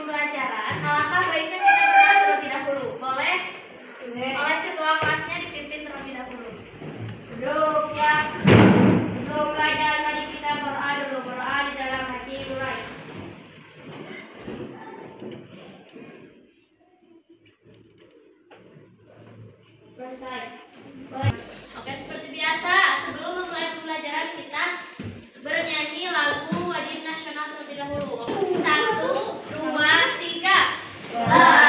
pembelajaran, alangkah baiknya kita berdoa terlebih dahulu. Boleh? Oleh ketua kelasnya dipimpin terlebih dahulu. Duduk, siap. Duduk pelajaran, mari kita berdoa dulu. Berdoa di dalam hati, mulai. Selesai. Oke, seperti biasa, sebelum memulai pembelajaran kita bernyanyi lagu wajib nasional terlebih dahulu. 1, 2, 3.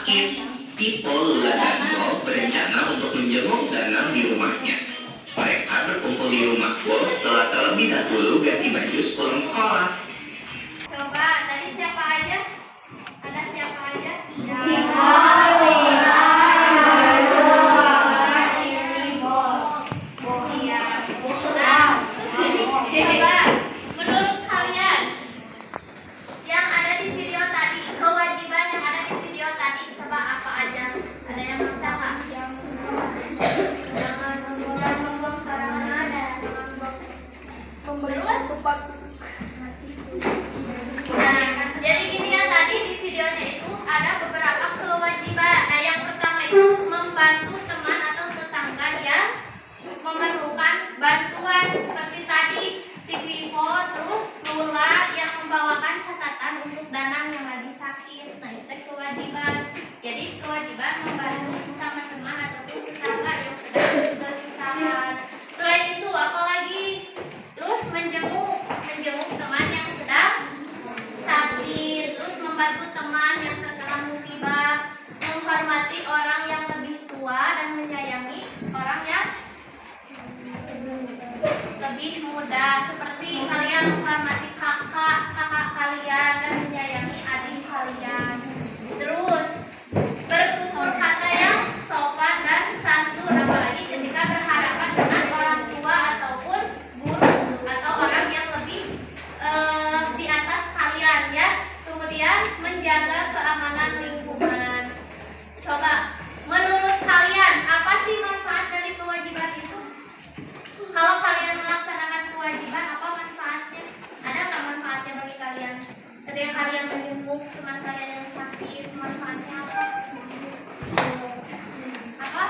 sakit, Pipo, Lula, dan Bob berencana untuk menjenguk Danang di rumahnya. Mereka berkumpul di rumah Bob setelah terlebih dahulu ganti baju pulang sekolah. Coba, tadi siapa aja? Ada siapa aja? Coba, menurut kalian yang ada di video tadi, kewajiban yang ada di video tadi, coba apa aja? Ada yang bisa nggak? Jangan membuang sembarangan. Terus? Nah, jadi gini ya, tadi di videonya itu ada beberapa kewajiban. Nah, yang pertama itu membantu teman atau tetangga yang memerlukan bantuan, seperti tadi si Vivo, terus Lula yang membawakan catatan untuk Danang yang lagi sakit. Nah, itu kewajiban. Jadi kewajiban membantu sesama teman ataupun tetangga yang sedang kesusahan. Selain itu apalagi? Terus menjenguk teman yang sedang sakit, terus membantu teman yang terkena musibah, menghormati orang yang lebih tua dan menyayangi orang yang lebih muda, seperti kalian menghormati kakak kalian dan menyayangi adik kalian. Terus bertutur kata yang sopan dan santun, apalagi ketika berhadapan dengan orang tua ataupun guru atau orang yang lebih di atas kalian ya. Kemudian menjaga keamanan lingkungan. Coba, menurut kalian apa sih manfaat dari kewajiban itu? Kalau kalian melaksanakan kewajiban, apa manfaatnya? Ada nggak manfaatnya bagi kalian? Ketika kalian menjenguk teman kalian yang sakit, manfaatnya apa? Apa?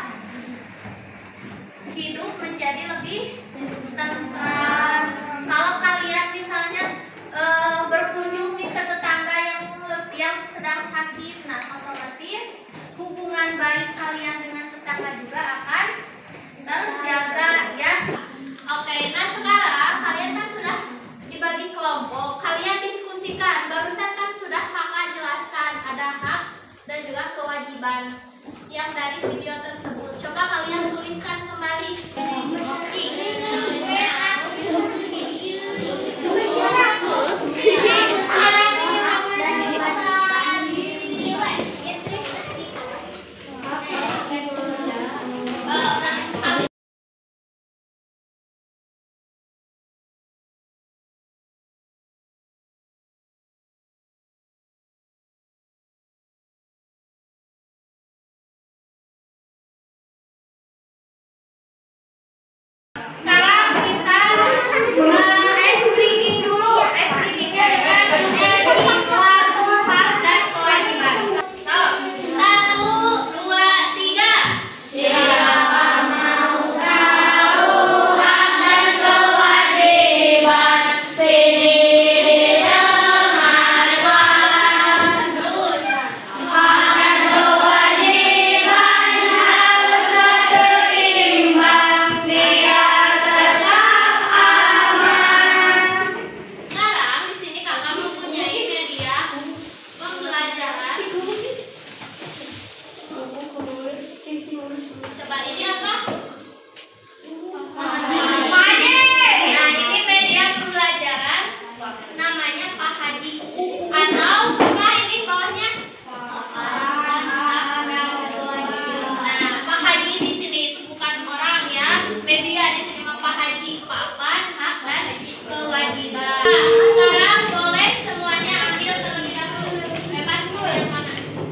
Hidup menjadi lebih tentram. Kalau kalian misalnya berkunjung nih ke tetangga yang sedang sakit, nah otomatis hubungan baik kalian dengan tetangga juga akan terjaga ya. Oke, nah sekarang kalian kan sudah dibagi kelompok, kalian diskusikan. Barusan kan sudah kakak jelaskan ada hak dan juga kewajiban yang dari video tersebut. Coba kalian tuliskan kembali. Sekarang kita ice breaking dulu. Ice breakingnya dengan menjadi suatu hak dan kewajiban. So, 1, 2, 3. Siapa mau tahu hak dan kewajiban? Sini dengarkan. Terus, hak dan kewajiban harus seimbang. Sekarang di sini kakak mempunyai media pembelajaran. Coba ini apa? Nah, ini media pembelajaran namanya Pak Haji. Atau apa ini bawahnya? Nah, Pak Haji di sini itu bukan orang ya. Media di sini mah Pak Haji, papan hak dan kewajiban. Sekarang boleh semuanya ambil terlebih dahulu. Bebas mau yang mana?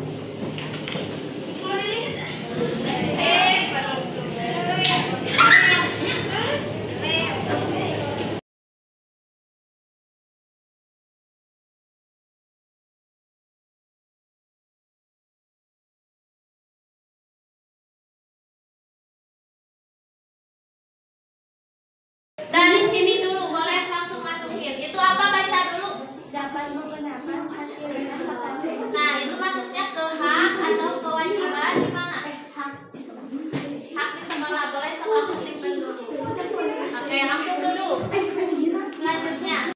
Dari sini dulu, boleh langsung masukin. Itu apa, baca dulu. Dapat menggunakan hasilnya sekali. Nah, itu masuknya ke hak atau kewajiban di mana? Hak di sebelah. Boleh sebelah simpen dulu. Oke, langsung duduk. Selanjutnya.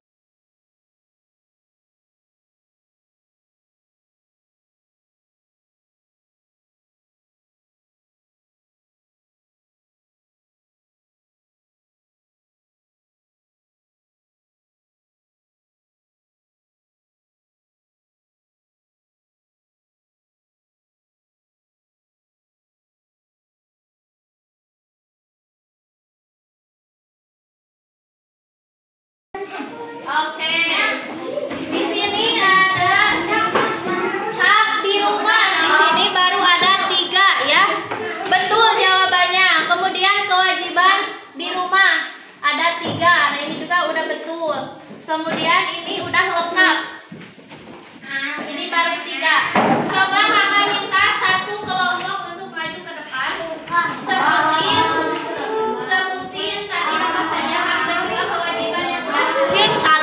Kemudian ini udah lengkap. Ini baru 3. Coba kakak minta satu kelompok untuk maju ke depan. Sebutin tadi apa saja hak dan juga kewajiban yang sudah ditulis.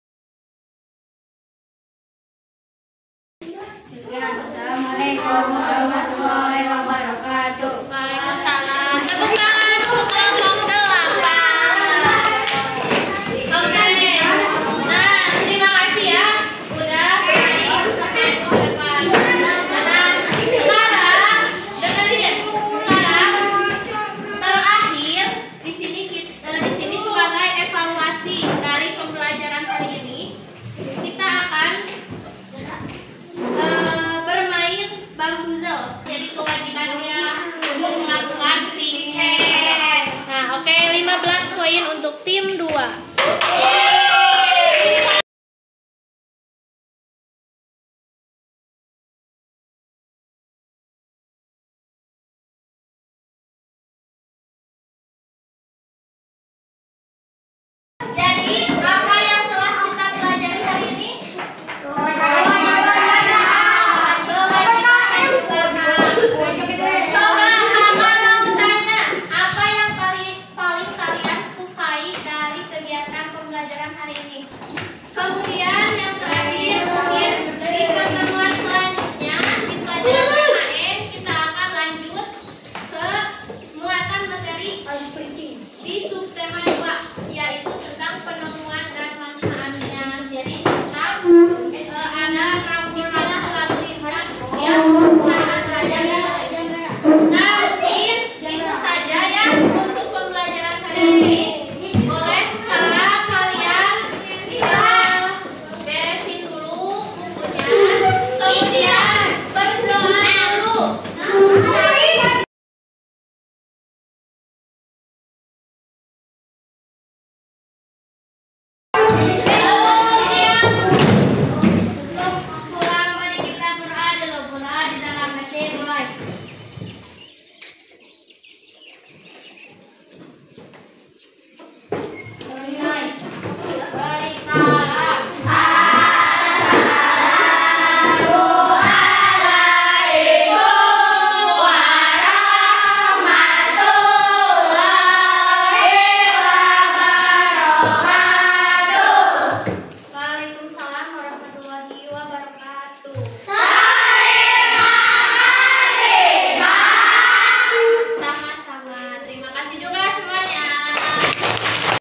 Assalamualaikum.